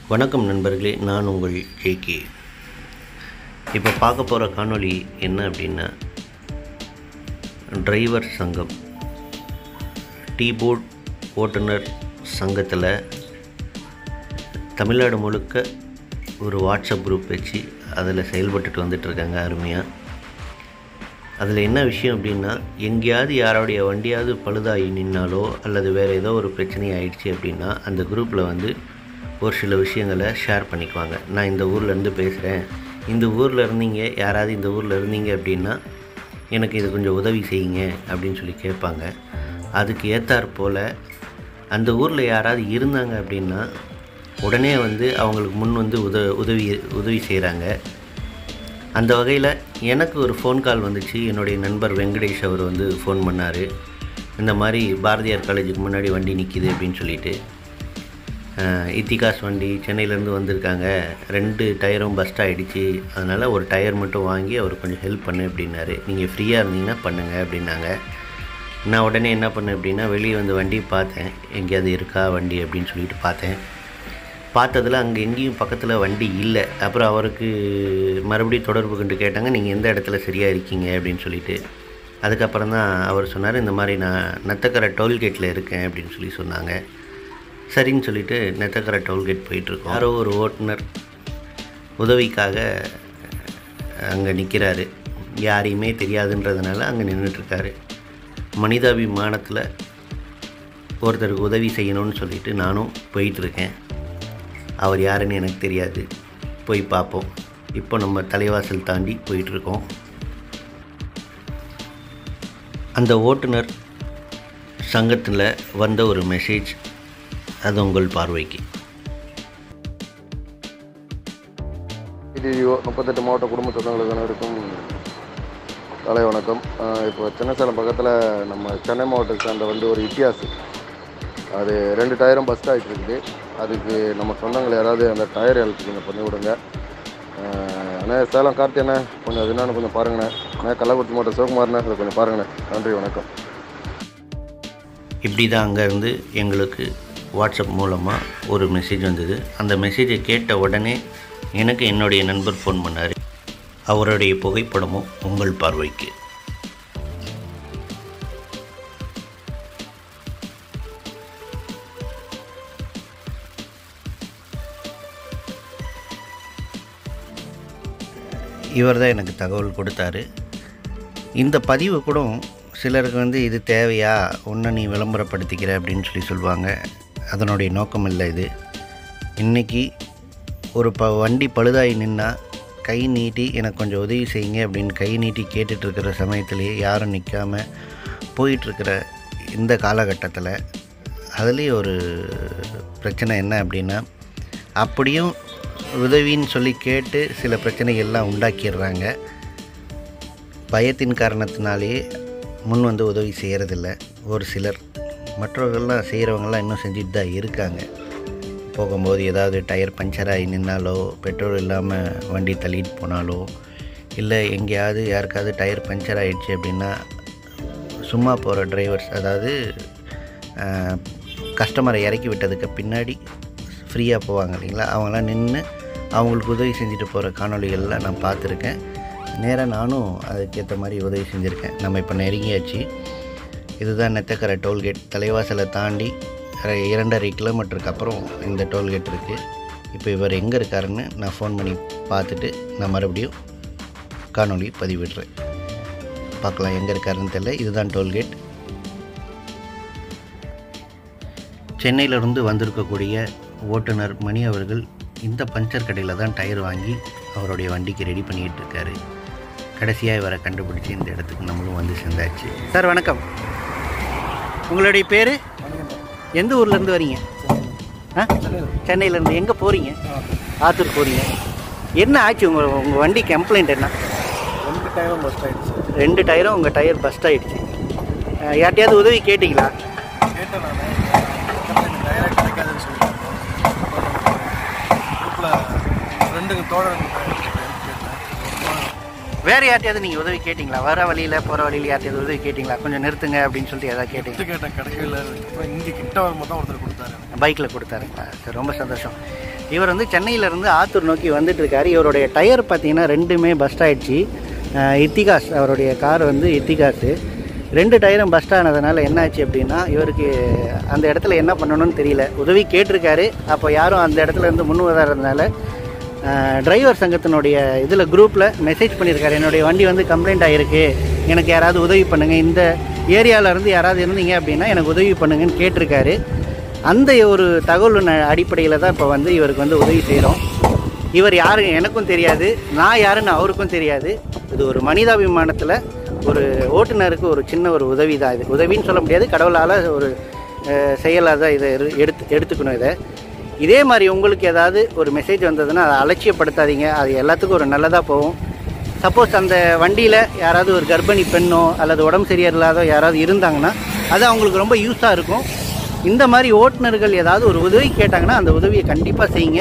வணக்கம் நண்பர்களே, நான் உங்கள் ஜேகே. இப்போ பார்க்க போகிற காணொளி என்ன அப்படின்னா, டிரைவர் சங்கம், டீபோர்ட் ஓட்டுநர் சங்கத்தில் தமிழ்நாடு முழுக்க ஒரு வாட்ஸ்அப் குரூப் வச்சு அதில் செயல்பட்டுட்டு வந்துட்டுருக்காங்க அருமையாக. அதில் என்ன விஷயம் அப்படின்னா, எங்கேயாவது யாரோடைய வண்டியாவது பழுதாகி நின்னாலோ அல்லது வேறு ஏதோ ஒரு பிரச்சனை ஆகிடுச்சு அப்படின்னா அந்த குரூப்பில் வந்து ஒரு சில விஷயங்களை ஷேர் பண்ணிக்குவாங்க. நான் இந்த ஊர்லேருந்து பேசுகிறேன், இந்த ஊரில் இருந்தீங்க, யாராவது இந்த ஊரில் இருந்தீங்க அப்படின்னா எனக்கு இது கொஞ்சம் உதவி செய்யுங்க அப்படின்னு சொல்லி கேட்பாங்க. அதுக்கு ஏற்றாற் போல் அந்த ஊரில் யாராவது இருந்தாங்க அப்படின்னா உடனே வந்து அவங்களுக்கு முன் வந்து உதவி செய்கிறாங்க. அந்த வகையில் எனக்கு ஒரு ஃபோன் கால் வந்துச்சு. என்னுடைய நண்பர் வெங்கடேஷ் அவர் வந்து ஃபோன் பண்ணார். இந்த மாதிரி பாரதியார் காலேஜுக்கு முன்னாடி வண்டி நிற்கிது அப்படின்னு சொல்லிட்டு, இத்திகாஸ் வண்டி சென்னையிலேருந்து வந்திருக்காங்க, 2 டயரும் பஸ்ட் ஆகிடுச்சு, அதனால் ஒரு டயர் மட்டும் வாங்கி அவர் கொஞ்சம் ஹெல்ப் பண்ணு அப்படின்னாரு. நீங்கள் ஃப்ரீயாக இருந்தீங்கன்னா பண்ணுங்கள் அப்படின்னாங்க. நான் உடனே என்ன பண்ணேன் அப்படின்னா, வெளியே வந்து வண்டி பார்த்தேன், எங்கேயாவது இருக்கா வண்டி அப்படின்னு சொல்லிட்டு பார்த்ததில் அங்கே எங்கேயும் பக்கத்தில் வண்டி இல்லை. அப்புறம் அவருக்கு மறுபடியும் தொடர்பு கொண்டு கேட்டாங்க, நீங்கள் எந்த இடத்துல சரியாக இருக்கீங்க அப்படின்னு சொல்லிட்டு. அதுக்கப்புறம் தான் அவர் சொன்னார், இந்த மாதிரி நான் நத்தக்கரை டோல்கேட்டில் இருக்கேன் அப்படின்னு சொல்லி சொன்னாங்க. சரின்னு சொல்லிவிட்டு நத்தக்கரை டோல்கேட் போயிட்டுருக்கோம். யாரோ ஒரு ஓட்டுநர் உதவிக்காக அங்கே நிற்கிறாரு. யாரையுமே தெரியாதுன்றதுனால அங்கே நின்றுட்டுருக்காரு. மனிதாபிமானத்தில் ஒருத்தருக்கு உதவி செய்யணும்னு சொல்லிவிட்டு நானும் போயிட்டுருக்கேன். அவர் யாருன்னு எனக்கு தெரியாது, போய் பார்ப்போம். இப்போ நம்ம தலைவாசல் தாண்டி போயிட்டுருக்கோம். அந்த ஓட்டுநர் சங்கத்தில் வந்த ஒரு மெசேஜ், அது உங்கள் பார்வைக்கு. டிடிஓ 38 மாவட்ட குடும்ப சொந்தங்களுக்கு அனைவருக்கும் காலை வணக்கம். இப்போ சென்னை சேலம் பக்கத்தில் நம்ம சென்னை மாவட்டத்தை சேர்ந்த வந்து ஒரு இத்தியாஸ், அது 2 டயரும் பஸ்ட் ஆகிட்டு இருக்குது. அதுக்கு நம்ம சொந்தங்கள் யாராவது அந்த டயர் ஹெல்ப் கொஞ்சம் பண்ணி விடுங்க. அண்ணே சேலம் கார்த்தி அண்ணே, கொஞ்சம் அது என்னன்னு கொஞ்சம் பாருங்கண்ணே. கள்ளக்குறிச்சி மாவட்டம் சிவகுமார்ண்ணே, அதை கொஞ்சம் பாருங்கண்ணே. நன்றி, வணக்கம். இப்படி தான் அங்கேருந்து எங்களுக்கு வாட்ஸ்அப் மூலமாக ஒரு மெசேஜ் வந்தது. அந்த மெசேஜை கேட்ட உடனே எனக்கு என்னுடைய நண்பர் ஃபோன் பண்ணார். அவருடைய புகைப்படமும் உங்கள் பார்வைக்கு. இவர் தான் எனக்கு தகவல் கொடுத்தாரு. இந்த பதிவு கூட சிலருக்கு வந்து இது தேவையா, ஒன்று நீ விளம்பரப்படுத்திக்கிற அப்படின்னு சொல்லி சொல்லுவாங்க. அதனுடைய நோக்கம் இல்லை இது. இன்றைக்கி ஒரு வண்டி பழுதாகி நின்னா கை நீட்டி எனக்கு கொஞ்சம் உதவி செய்யுங்க அப்படின்னு கை நீட்டி கேட்டுட்ருக்கிற சமயத்துலேயே யாரும் நிற்காமல் போயிட்டுருக்கிற இந்த காலகட்டத்தில் அதுலேயும் ஒரு பிரச்சனை என்ன அப்படின்னா, அப்படியும் உதவின்னு சொல்லி கேட்டு சில பிரச்சனைகள்லாம் உண்டாக்கிடுறாங்க. பயத்தின் காரணத்தினாலேயே முன் வந்து உதவி செய்கிறதில்ல ஒரு சிலர். மற்றவர்கள்லாம் செய்கிறவங்களாம் இன்னும் செஞ்சுட்டு தான் இருக்காங்க. போகும்போது ஏதாவது டயர் பஞ்சர் ஆகி நின்னாலோ, பெட்ரோல் இல்லாமல் வண்டி தள்ளிட்டு போனாலோ, இல்லை எங்கேயாவது யாருக்காவது டயர் பஞ்சர் ஆகிடுச்சு அப்படின்னா சும்மா போகிற டிரைவர்ஸ், அதாவது கஸ்டமரை இறக்கி விட்டதுக்கு பின்னாடி ஃப்ரீயாக போவாங்க இல்லைங்களா, அவங்களாம் நின்று அவங்களுக்கு உதவி செஞ்சுட்டு போகிற காணொலிகள்லாம் நான் பார்த்துருக்கேன். நேராக நானும் அதுக்கேற்ற மாதிரி உதவி செஞ்சுருக்கேன். நம்ம இப்போ நெருங்கியாச்சு. இதுதான் நெத்தக்கரை டோல்கேட். தலைவாசலை தாண்டி 2.5 கிலோமீட்டருக்கு அப்புறம் இந்த டோல்கேட் இருக்குது. இப்போ இவர் எங்கே இருக்காருன்னு நான் ஃபோன் பண்ணி பார்த்துட்டு நான் மறுபடியும் காணொலி பதிவிடுறேன். பார்க்கலாம் எங்கே இருக்காருன்னு தெரியல. இதுதான் டோல்கேட். சென்னையிலிருந்து வந்திருக்கக்கூடிய ஓட்டுநர் மணி அவர்கள் இந்த பஞ்சர் கடையில் தான் டயர் வாங்கி அவருடைய வண்டிக்கு ரெடி பண்ணிக்கிட்டு இருக்காரு. கடைசியாக இவரை கண்டுபிடிச்சி இந்த இடத்துக்கு நம்மளும் வந்து சேர்ந்தாச்சு. சார் வணக்கம், உங்களுடைய பேர்? எந்த ஊர்லேருந்து வரீங்க? சென்னையிலேருந்து. எங்கே போகிறீங்க? ஆத்தூர் போகிறீங்க. என்ன ஆச்சு உங்கள் வண்டி கம்ப்ளைண்ட் என்ன? 2 டயரும் பஸ்ட் ஆகிடுச்சு. 2 டயரும் உங்கள் டயர் பஸ்ட் ஆகிடுச்சு. யார்ட்டையாவது உதவி கேட்டிங்களா? கேட்டேன் நான். டயராக கிடைக்காதுன்னு சொல்லிட்டாங்க. குரூப்பில் 2 தோழர் வேறு யார்ட்டையாவது நீங்கள் உதவி கேட்டிங்களா? வர வழியில் போகிற வழியில் யார்ட்டையாவது உதவி கேட்டிங்களா? கொஞ்சம் நிறுத்துங்க அப்படின்னு சொல்லிட்டு எதாவது கேட்டீங்க? கேட்டேன், கிடைக்கல. இங்கே கிட்ட வரும்போது தான் ஒருத்தர் கொடுத்தாரு, பைக்கில் கொடுத்தாருங்களா? சரி, ரொம்ப சந்தோஷம். இவர் வந்து சென்னையிலேருந்து ஆத்தூர் நோக்கி வந்துட்டுருக்காரு. இவருடைய டயர் பார்த்திங்கன்னா ரெண்டுமே பஸ்ட் ஆகிடுச்சு. இத்திகாஸ், அவருடைய கார் வந்து இத்திகாஸு. 2 டயரும் பஸ்ட் ஆனதுனால என்னாச்சு அப்படின்னா, இவருக்கு அந்த இடத்துல என்ன பண்ணணும்னு தெரியல. உதவி கேட்டிருக்காரு. அப்போ யாரும் அந்த இடத்துல இருந்து முன் வராததுனால டிரைவர் சங்கத்தினுடைய இதில் குரூப்பில் மெசேஜ் பண்ணியிருக்காரு, என்னுடைய வண்டி வந்து கம்ப்ளைண்ட் ஆகிருக்கு, எனக்கு யாராவது உதவி பண்ணுங்கள், இந்த ஏரியாவிலேருந்து யாராவது இருந்தீங்க அப்படின்னா எனக்கு உதவி பண்ணுங்கன்னு கேட்டிருக்காரு. அந்த ஒரு தகவல் அடிப்படையில் தான் இப்போ வந்து இவருக்கு வந்து உதவி செய்கிறோம். இவர் யாரு எனக்கும் தெரியாது, நான் யாருன்னு அவருக்கும் தெரியாது. இது ஒரு மனிதாபிமானத்தில் ஒரு ஓட்டுநருக்கு ஒரு சின்ன ஒரு உதவி தான். இது உதவின்னு சொல்ல முடியாது, கடவுளால் ஒரு செயலாக தான் இதை எடுத்துக்கணும். இதே மாதிரி உங்களுக்கு ஏதாவது ஒரு மெசேஜ் வந்ததுன்னா அதை அலட்சியப்படுத்தாதீங்க. அது எல்லாத்துக்கும் ஒரு நல்லதாக போகும். சப்போஸ் அந்த வண்டியில் யாராவது ஒரு கர்ப்பிணி பெண்ணோ அல்லது உடம்பு சரியில்லாதோ யாராவது இருந்தாங்கன்னா அது அவங்களுக்கு ரொம்ப யூஸாக இருக்கும். இந்த மாதிரி ஓட்டுநர்கள் ஏதாவது ஒரு உதவி கேட்டாங்கன்னா அந்த உதவியை கண்டிப்பாக செய்யுங்க.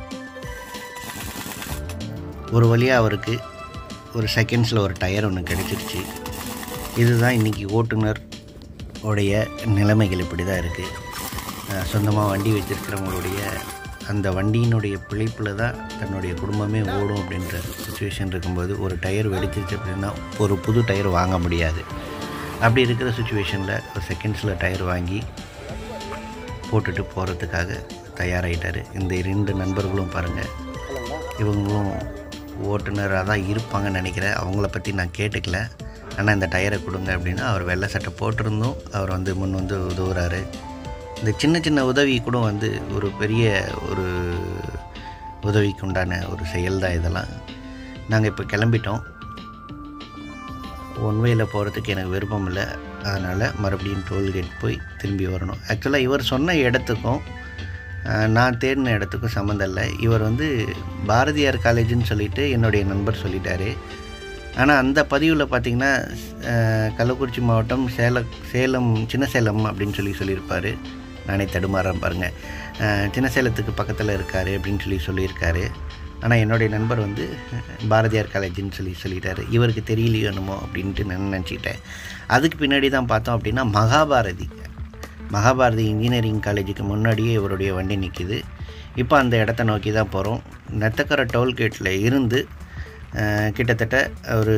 ஒரு வழியாக அவருக்கு ஒரு செகண்ட்ஸில் ஒரு டயர் ஒன்று கிடச்சிருச்சு. இதுதான் இன்றைக்கி ஓட்டுநர் உடைய நிலைமைகள் இப்படி தான் இருக்குது. சொந்தமாக வண்டி வச்சுருக்கிறவங்களுடைய அந்த வண்டியினுடைய பிழைப்பில் தான் தன்னுடைய குடும்பமே ஓடும் அப்படின்ற சுச்சுவேஷன் இருக்கும்போது ஒரு டயர் வெடிச்சிருச்சு அப்படின்னா ஒரு புது டயர் வாங்க முடியாது. அப்படி இருக்கிற சுச்சுவேஷனில் ஒரு செகண்ட்ஸில் டயர் வாங்கி போட்டுட்டு போகிறதுக்காக தயாராகிட்டார். இந்த 2 நண்பர்களும் பாருங்கள், இவங்களும் ஓட்டுநராக தான் இருப்பாங்கன்னு நினைக்கிறேன். அவங்கள பற்றி நான் கேட்டுக்கல. ஆனால் இந்த டயரை கொடுங்க அப்படின்னா அவர் வெள்ளை சட்டை போட்டிருந்தும் அவர் வந்து முன் வந்து உதவுறாரு. இந்த சின்ன சின்ன உதவி கூட வந்து ஒரு பெரிய ஒரு உதவிக்கு உண்டான ஒரு செயல் தான் இதெல்லாம். நாங்கள் இப்போ கிளம்பிட்டோம். ஒன்வேயில் போகிறதுக்கு எனக்கு விருப்பம் இல்லை. அதனால் மறுபடியும் டோல்கேட் போய் திரும்பி வரணும். ஆக்சுவலாக இவர் சொன்ன இடத்துக்கும் நான் தேடின இடத்துக்கும் சம்மந்தம் இல்லை. இவர் வந்து பாரதியார் காலேஜுன்னு சொல்லிவிட்டு என்னுடைய நண்பர் சொல்லிட்டாரு. ஆனால் அந்த பதிவில் பார்த்திங்கன்னா கள்ளக்குறிச்சி மாவட்டம் சேலம் சின்ன சேலம் அப்படின்னு சொல்லியிருப்பார். நானே தடுமாறேன் பாருங்கள். சின்ன சேலத்துக்கு பக்கத்தில் இருக்கார் அப்படின்னு சொல்லியிருக்காரு. ஆனால் என்னுடைய நண்பர் வந்து பாரதியார் காலேஜுன்னு சொல்லிட்டாரு. இவருக்கு தெரியலையோ என்னமோ அப்படின்ட்டு நான் நினச்சிக்கிட்டேன். அதுக்கு பின்னாடி தான் பார்த்தோம் அப்படின்னா மகாபாரதி இன்ஜினியரிங் காலேஜுக்கு முன்னாடியே இவருடைய வண்டி நிற்கிது. இப்போ அந்த இடத்த நோக்கி தான் போகிறோம். நெத்தக்கரை டோல்கேட்டில் இருந்து கிட்டத்தட்ட ஒரு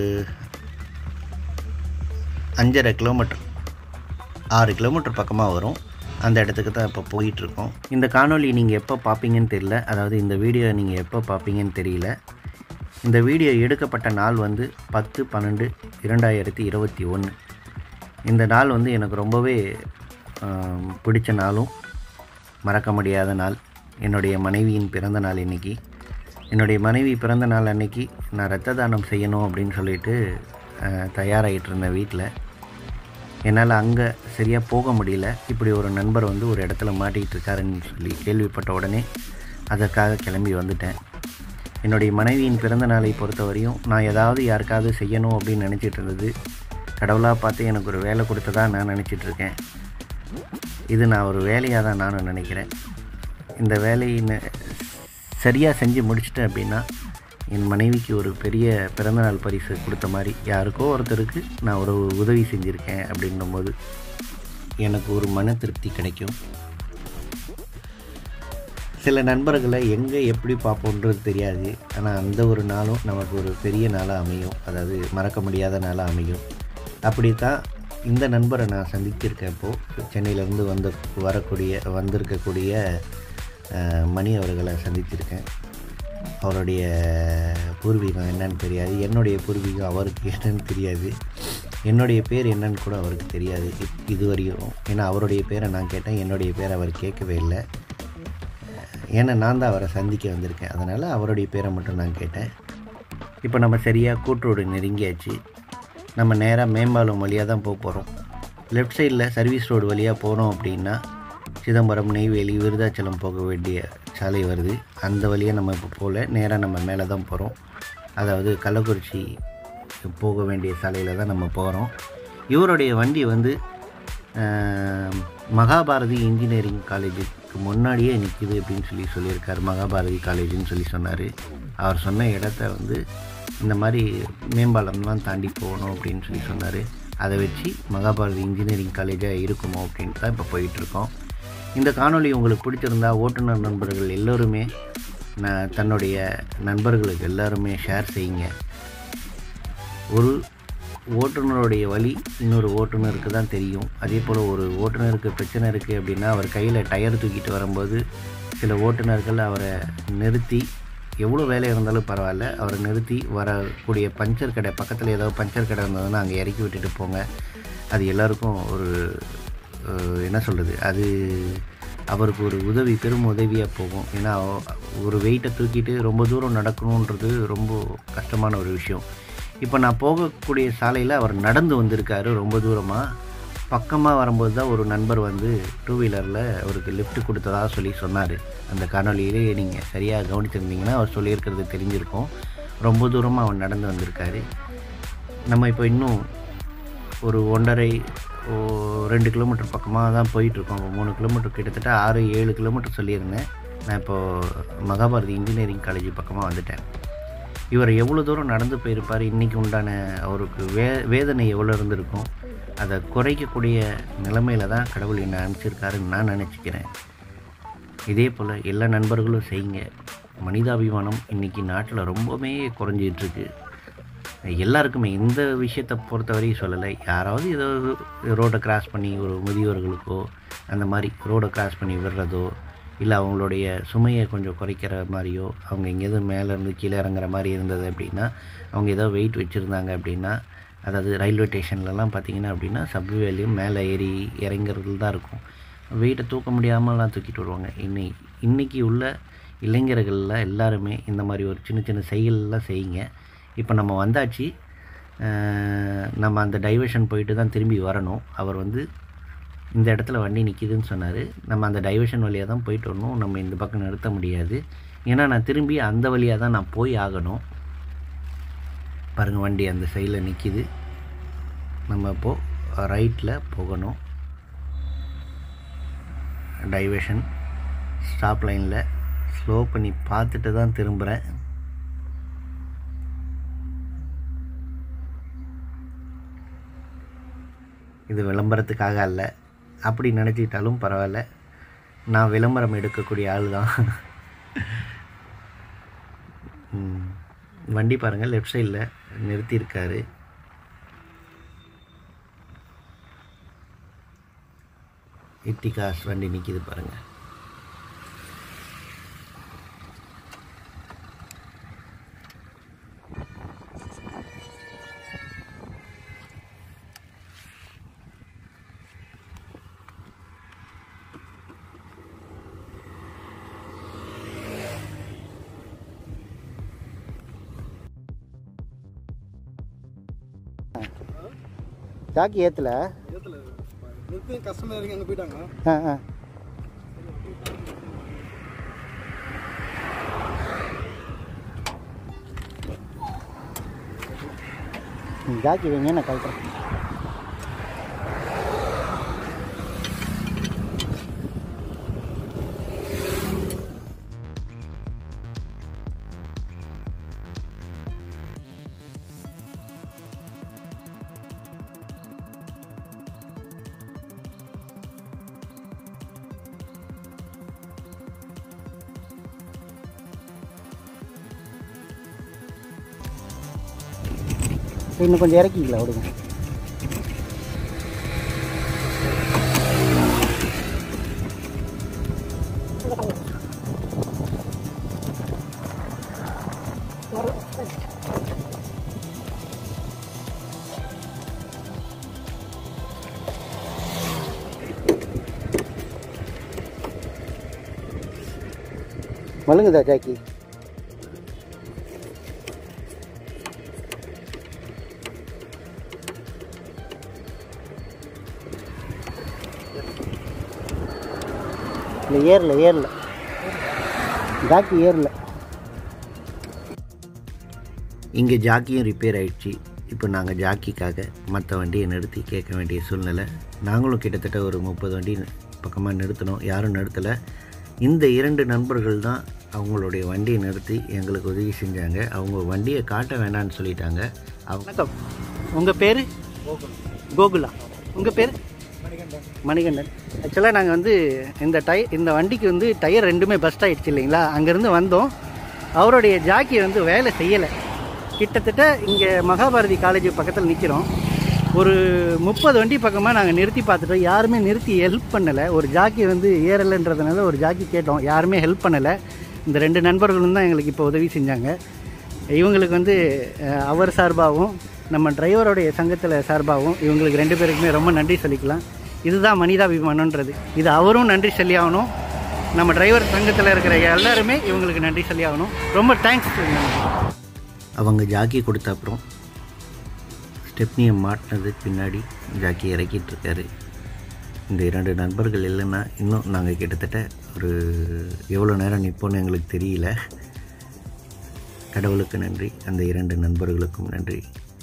5.5 கிலோமீட்டர் 6 கிலோமீட்டர் பக்கமாக வரும். அந்த இடத்துக்கு தான் இப்போ போயிட்டுருக்கோம். இந்த காணொளி நீங்கள் எப்போ பார்ப்பீங்கன்னு தெரியல, அதாவது இந்த வீடியோ நீங்கள் எப்போ பார்ப்பீங்கன்னு தெரியல. இந்த வீடியோ எடுக்கப்பட்ட நாள் வந்து 10/12/2021. இந்த நாள் வந்து எனக்கு ரொம்பவே பிடிச்ச நாளும் மறக்க முடியாத நாள். என்னுடைய மனைவியின் பிறந்த நாள் இன்றைக்கி. என்னுடைய மனைவி பிறந்த நாள் அன்றைக்கி நான் இரத்த தானம் செய்யணும் அப்படின்னு சொல்லிட்டு தயாராகிட்டு இருந்தேன் வீட்டில். என்னால் அங்கே சரியாக போக முடியல. இப்படி ஒரு நண்பர் வந்து ஒரு இடத்துல மாட்டிக்கிட்டு இருக்காருன்னு சொல்லி கேள்விப்பட்ட உடனே அதற்காக கிளம்பி வந்துட்டேன். என்னுடைய மனைவியின் பிறந்த நாளை பொறுத்தவரையும் நான் ஏதாவது யாருக்காவது செய்யணும் அப்படின்னு நினச்சிட்டு இருந்தது. கடவுளாக பார்த்து எனக்கு ஒரு வேலை கொடுத்ததா நான் நினச்சிட்ருக்கேன். இது நான் ஒரு வேலையாக தான் நானும் நினைக்கிறேன். இந்த வேலையை சரியாக செஞ்சு முடிச்சிட்டேன் அப்படின்னா என் மனைவிக்கு ஒரு பெரிய பிறந்தநாள் பரிசு கொடுத்த மாதிரி, யாருக்கோ ஒருத்தருக்கு நான் ஒரு உதவி செஞ்சுருக்கேன் அப்படின்னும்போது எனக்கு ஒரு மன திருப்தி கிடைக்கும். சில நண்பர்களை எங்கே எப்படி பார்ப்போன்றது தெரியாது. ஆனால் அந்த ஒரு நாளும் நமக்கு ஒரு பெரிய நாளாக அமையும், அதாவது மறக்க முடியாத நாளாக அமையும். அப்படி தான் இந்த நண்பரை நான் சந்திச்சிருக்கேன். இப்போது சென்னையிலேருந்து வந்திருக்கக்கூடிய மணி அவர்களை சந்திச்சிருக்கேன். அவருடைய பூர்வீகம் என்னன்னு தெரியாது, என்னுடைய பூர்வீகம் அவருக்கு என்னன்னு தெரியாது, என்னுடைய பேர் என்னன்னு கூட அவருக்கு தெரியாது இதுவரையும். ஏன்னா அவருடைய பேரை நான் கேட்டேன், என்னுடைய பேரை அவர் கேட்கவே இல்லை. ஏன்னா நான் தான் அவரை சந்திக்க வந்திருக்கேன், அதனால் அவருடைய பேரை மட்டும் நான் கேட்டேன். இப்போ நம்ம சரியாக கூட்டுரோடு நெருங்கியாச்சு. நம்ம நேராக மேம்பாலம் வழியாக தான் போக போகிறோம். லெஃப்ட் சைடில் சர்வீஸ் ரோடு வழியாக போனோம் அப்படின்னா சிதம்பரம், நெய்வேலி, விருதாச்சலம் போக வேண்டிய சாலை வருது. அந்த வழியாக நம்ம இப்போ போகல, நேராக நம்ம மேலே தான் போகிறோம். அதாவது கள்ளக்குறிச்சி போக வேண்டிய சாலையில் தான் நம்ம போகிறோம். இவருடைய வண்டி வந்து மகாபாரதி இன்ஜினியரிங் காலேஜுக்கு முன்னாடியே நிற்கிது அப்படின்னு சொல்லியிருக்கார். மகாபாரதி காலேஜுன்னு சொன்னார். அவர் சொன்ன இடத்த வந்து இந்த மாதிரி மேம்பாலம்லாம் தாண்டி போகணும் அப்படின்னு சொன்னார். அதை வச்சு மகாபாரதி இன்ஜினியரிங் காலேஜாக இருக்குமோ அப்படின்ட்டு தான் இப்போ போயிட்டுருக்கோம். இந்த காணொளி உங்களுக்கு பிடிச்சிருந்தா ஓட்டுநர் நண்பர்கள் எல்லோருமே தன்னுடைய நண்பர்களுக்கு எல்லாருமே ஷேர் செய்யுங்க. ஒரு ஓட்டுநருடைய வழி இன்னொரு ஓட்டுநருக்கு தான் தெரியும். அதே போல் ஒரு ஓட்டுநருக்கு பிரச்சனை இருக்குது அப்படின்னா அவர் கையில் டயர் தூக்கிட்டு வரும்போது சில ஓட்டுநர்கள் அவரை நிறுத்தி, எவ்வளோ வேலை இருந்தாலும் பரவாயில்ல, அவரை நிறுத்தி வரக்கூடிய பஞ்சர் கடை பக்கத்தில் ஏதாவது பஞ்சர் கடை இருந்ததுன்னா அங்கே இறக்கி விட்டுட்டு போங்க. அது எல்லாருக்கும் ஒரு என்ன சொல்கிறது, அது அவருக்கு ஒரு உதவி, பெரும் உதவியாக போகும். ஏன்னா ஒரு வெயிட்டை தூக்கிட்டு ரொம்ப தூரம் நடக்கணுன்றது ரொம்ப கஷ்டமான ஒரு விஷயம். இப்போ நான் போகக்கூடிய சாலையில் அவர் நடந்து வந்திருக்காரு. ரொம்ப தூரமாக பக்கமாக வரும்போது தான் ஒரு நண்பர் வந்து 2 வீலரில் அவருக்கு லிஃப்ட் கொடுத்ததாக சொல்லி சொன்னார். அந்த காணொலியிலே நீங்கள் சரியாக கவனிச்சிருந்தீங்கன்னா அவர் சொல்லியிருக்கிறது தெரிஞ்சிருக்கும். ரொம்ப தூரமாக அவர் நடந்து வந்திருக்காரு. நம்ம இப்போ இன்னும் ஒரு 1.5-2 கிலோமீட்டர் பக்கமாக தான் போயிட்டுருக்கோம். 3 கிலோமீட்டர், கிட்டத்தட்ட 6-7 கிலோமீட்டர் சொல்லியிருந்தேன். நான் இப்போது மகாபாரதி இன்ஜினியரிங் காலேஜ் பக்கமாக வந்துட்டேன். இவர் எவ்வளோ தூரம் நடந்து போயிருப்பார், இன்றைக்கி உண்டான அவருக்கு வேதனை எவ்வளோ இருந்திருக்கும், அதை குறைக்கக்கூடிய நிலைமையில் தான் கடவுள் என்னை அனுப்பிச்சிருக்காருன்னு நான் நினச்சிக்கிறேன். இதே போல் எல்லா நண்பர்களும் செய்யுங்க. மனிதாபிமானம் இன்றைக்கி நாட்டில் ரொம்பவே குறைஞ்சிட்ருக்கு. எல்லாருக்குமே இந்த விஷயத்தை பொறுத்தவரையும் சொல்லலை. யாராவது ஏதோ ரோடை கிராஸ் பண்ணி ஒரு முதியோர்களுக்கோ அந்த மாதிரி ரோடை கிராஸ் பண்ணி விடுறதோ, இல்லை அவங்களுடைய சுமையை கொஞ்சம் குறைக்கிற மாதிரியோ, அவங்க எங்கேயாவது மேலேருந்து கீழே இறங்குற மாதிரி இருந்தது அப்படின்னா, அவங்க ஏதோ வெயிட் வச்சுருந்தாங்க அப்படின்னா, அதாவது ரயில்வே ஸ்டேஷன்லலாம் பார்த்திங்கன்னா அப்படின்னா சப்வேலையும் மேலே ஏறி இறங்குறது தான் இருக்கும். வெயிட்டை தூக்க முடியாமலாம் தூக்கிட்டு வருவாங்க. இன்றைக்கி உள்ள இளைஞர்களில் எல்லாருமே இந்த மாதிரி ஒரு சின்ன சின்ன செயல்லாம் செய்யுங்க. இப்போ நம்ம வந்தாச்சு, நம்ம அந்த டைவர்ஷன் போயிட்டு தான் திரும்பி வரணும். அவர் வந்து இந்த இடத்துல வண்டி நிற்கிதுன்னு சொன்னார். நம்ம அந்த டைவர்ஷன் வழியாக தான் போயிட்டு வரணும். நம்ம இந்த பக்கம் நிறுத்த முடியாது. ஏன்னா நான் திரும்பி அந்த வழியாக தான் நான் போய் ஆகணும். பாருங்கள், வண்டி அந்த சைடில் நிற்கிது. நம்ம இப்போது ரைட்டில் போகணும். டைவர்ஷன் ஸ்டாப் லைனில் ஸ்லோ பண்ணி பார்த்துட்டு தான் திரும்புகிறேன். இது விளம்பரத்துக்காக அல்ல, அப்படி நினச்சிக்கிட்டாலும் பரவாயில்ல. நான் விளம்பரம் எடுக்கக்கூடிய ஆள் தான். வண்டி பாருங்கள், லெஃப்ட் சைடில் நிறுத்தியிருக்காரு. இட்டிகாஸ் வண்டி நிற்கிது பாருங்கள். ஜாக்கி ஏற்றல கஸ்டமர் அங்கே போயிட்டாங்க. ஜாக்கி வைங்க, நான் கழட்டுறேன். இன்னும் கொஞ்சம் இறக்கிக்கலாம், விடுங்க. மழுங்குதா ஜாக்கி? இல்லை, ஏறல ஜாக்கி ஏறல. இங்கே ஜாக்கியும் ரிப்பேர் ஆகிடுச்சு. இப்போ நாங்கள் ஜாக்கிக்காக மற்ற வண்டியை நிறுத்தி கேட்க வேண்டிய சூழ்நிலை. நாங்களும் கிட்டத்தட்ட ஒரு 30 வண்டி பக்கமாக நிறுத்தினோம், யாரும் நிறுத்தலை. இந்த 2 நண்பர்கள் தான் அவங்களுடைய வண்டியை நிறுத்தி எங்களுக்கு உதவி செஞ்சாங்க. அவங்க வண்டியை காட்ட வேண்டான்னு சொல்லிட்டாங்க. வணக்கம், உங்கள் பேர்? கோகுலா. உங்கள் பேர்? மணிகண்டன். ஆக்சுவலாக நாங்கள் வந்து இந்த வண்டிக்கு வந்து டயர் ரெண்டுமே பஸ்ட் ஆகிடுச்சு இல்லைங்களா. அங்கேருந்து வந்தோம். அவருடைய ஜாக்கி வந்து வேலை செய்யலை. கிட்டத்தட்ட இங்கே மகாபாரதி காலேஜ் பக்கத்தில் நிற்கிறோம். ஒரு 30 வண்டி பக்கமாக நாங்கள் நிறுத்தி பார்த்துட்டோம். யாருமே நிறுத்தி ஹெல்ப் பண்ணலை. ஒரு ஜாக்கி வந்து ஏறலைன்றதுனால ஒரு ஜாக்கி கேட்டோம், யாருமே ஹெல்ப் பண்ணலை. இந்த 2 நண்பர்களும் தான் எங்களுக்கு இப்போ உதவி செஞ்சாங்க. இவங்களுக்கு வந்து அவர் சார்பாகவும் நம்ம டிரைவருடைய சங்கத்தில் சார்பாகவும் இவங்களுக்கு 2 பேருக்குமே ரொம்ப நன்றி சொல்லிக்கலாம். இதுதான் மனிதாபிமானன்றது. இது அவரும் நன்றி சொல்லி ஆகணும். நம்ம டிரைவர் சங்கத்தில் இருக்கிற எல்லாருமே இவங்களுக்கு நன்றி சொல்லி ஆகணும். ரொம்ப தேங்க்ஸ். அவங்க ஜாக்கி கொடுத்த அப்புறம் ஸ்டெப்னியை மாட்டினதுக்கு பின்னாடி ஜாக்கி இறக்கிட்டுருக்காரு. இந்த 2 நண்பர்கள் இல்லைன்னா இன்னும் நாங்கள் கிட்டத்தட்ட ஒரு எவ்வளோ நேரம் நிற்போன்னு எங்களுக்கு தெரியல. கடவுளுக்கு நன்றி, அந்த 2 நண்பர்களுக்கும் நன்றி.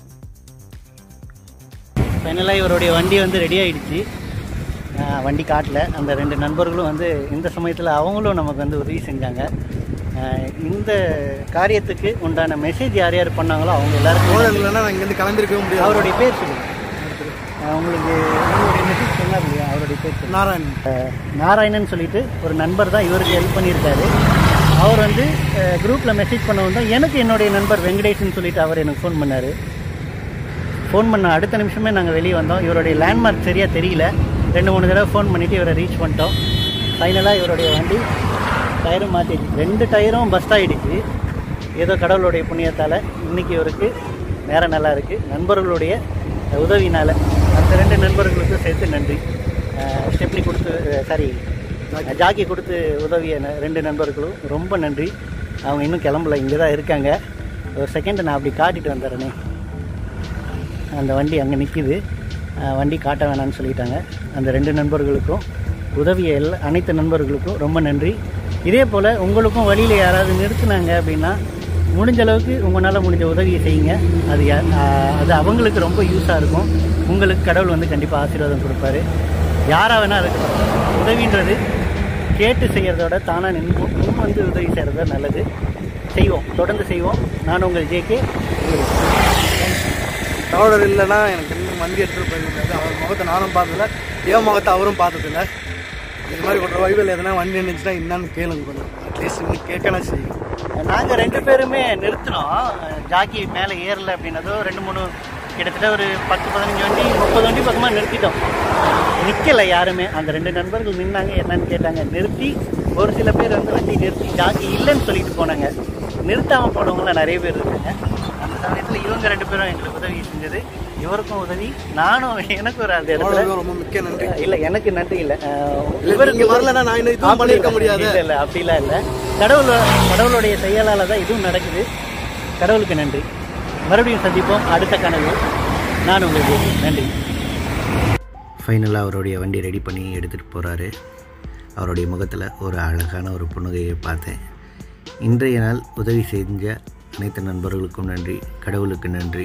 ஃபைனலாக இவருடைய வண்டி வந்து ரெடி ஆகிடுச்சு. வண்டி காட்டில் அந்த 2 நண்பர்களும் வந்து இந்த சமயத்தில் அவங்களும் நமக்கு வந்து உதவி செஞ்சாங்க. இந்த காரியத்துக்கு உண்டான மெசேஜ் யார் யார் பண்ணாங்களோ அவங்க எல்லாருக்கும் இல்லைன்னா நான் இங்கேருந்து கிளம்பிருக்கவே முடியாது. அவருடைய பேர் சொல்லுங்கள். உங்களுக்கு உங்களுடைய மெசேஜ் சொன்னார் இல்லையா, அவருடைய பேர் நாராயணன் சொல்லிட்டு ஒரு நண்பர் தான் இவருக்கு ஹெல்ப் பண்ணியிருக்காரு. அவர் வந்து குரூப்பில் மெசேஜ் பண்ணவும் தான் எனக்கு என்னுடைய நண்பர் வெங்கடேஷ்னு சொல்லிட்டு அவர் எனக்கு ஃபோன் பண்ணார். ஃபோன் பண்ண அடுத்த நிமிஷமே நாங்கள் வெளியே வந்தோம். இவருடைய லேண்ட்மார்க் சரியாக தெரியல. 2-3 தடவை ஃபோன் பண்ணிவிட்டு இவரை ரீச் பண்ணிட்டோம். ஃபைனலாக இவருடைய வண்டி டயரும் மாற்றிடுச்சு. 2 டயரும் பஸ்ட் ஆகிடுச்சு. ஏதோ கடவுளுடைய புண்ணியத்தால் இன்றைக்கி இவருக்கு நேரம் நல்லா இருக்குது. நண்பர்களுடைய உதவினால் அந்த 2 நண்பர்களுக்கும் சேர்த்து நன்றி. ஸ்டெப்னி கொடுத்து ஜாக்கி கொடுத்து உதவிய 2 நண்பர்களும் ரொம்ப நன்றி. அவங்க இன்னும் கிளம்பல, இங்கே தான் இருக்காங்க. ஒரு செகண்ட் நான் அப்படி காட்டிட்டு வந்துடுறேனே. அந்த வண்டி அங்கே நிற்கிது. வண்டி காட்ட வேணான்னு சொல்லிட்டாங்க. அந்த 2 நண்பர்களுக்கும் உதவிய அனைத்து நண்பர்களுக்கும் ரொம்ப நன்றி. இதே போல் உங்களுக்கும் வழியில் யாராவது நிறுத்தினாங்க அப்படின்னா முடிஞ்ச அளவுக்கு உங்களால் முடிஞ்ச உதவியை செய்யுங்க. அது அவங்களுக்கு ரொம்ப யூஸாக இருக்கும். உங்களுக்கு கடவுள் வந்து கண்டிப்பாக ஆசீர்வாதம் கொடுப்பாரு. யாராக வேணால் அதுக்கு உதவின்றது கேட்டு செய்கிறதோட தானாக நின்று வந்து உதவி செய்கிறத நல்லது. செய்வோம், தொடர்ந்து செய்வோம். நான் உங்கள் ஜேகே. தவறு இல்லைன்னா எனக்கு இன்னும் வண்டி எடுத்துகிட்டு போயிருக்காது. அவர் முகத்தை நானும் பார்த்ததில்ல, என் முகத்தை அவரும் பார்த்ததில்ல. இது மாதிரி ஒரு வகையில் எதனா வண்டி இருந்துச்சுன்னா என்னன்னு கேளுங்க. கொஞ்சம் அட்லீஸ்ட் இன்னும் கேட்கலாம் செய்யும். நாங்கள் 2 பேருமே நிறுத்தினோம். ஜாக்கி மேலே ஏறலை அப்படின்னதோ 2-3 கிட்டத்தட்ட ஒரு 10-15 வண்டி 30 வண்டி பக்கமாக நிறுத்திட்டோம். நிற்கலை யாருமே. அந்த 2 நண்பர்கள் நின்னாங்க, என்னன்னு கேட்டாங்க. நிறுத்தி ஒரு சில பேர் வந்து வண்டி நிறுத்தி ஜாக்கி இல்லைன்னு சொல்லிட்டு போனாங்க. நிறுத்தாமல் போனவங்களாம் நிறைய பேர் இருக்காங்க. அந்த சமயத்தில் இவங்க 2 பேரும் எங்களுக்கு உதவி செஞ்சது. இவருக்கும் உதவி, நானும் எனக்கு ஒரு அந்த இடத்துல ரொம்ப முக்கிய நன்றி. இல்லை, எனக்கு நன்றி இல்லை. இவருக்கு வரலன்னா நான் இன்னும் பண்ணியிருக்க முடியாது. இல்லை, அப்படிலாம் இல்லை. கடவுளுடைய செயலால் தான் இதுவும் நடக்குது. கடவுளுக்கு நன்றி. மறுபடியும் சந்திப்போம் அடுத்த கனவு. நான் உங்களுக்கு நன்றி. ஃபைனலாக அவருடைய வண்டி ரெடி பண்ணி எடுத்துகிட்டு போகிறாரு. அவருடைய முகத்தில் ஒரு அழகான ஒரு புன்னகையை பார்த்தேன். இன்றைய நாள் உதவி செஞ்ச அனைத்து நண்பர்களுக்கும் நன்றி. கடவுளுக்கு நன்றி.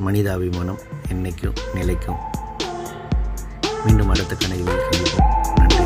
மனிதாபிமானம் என்றைக்கும் நிலைக்கும். மீண்டும் அடுத்த கனவில் சந்திப்போம். நன்றி.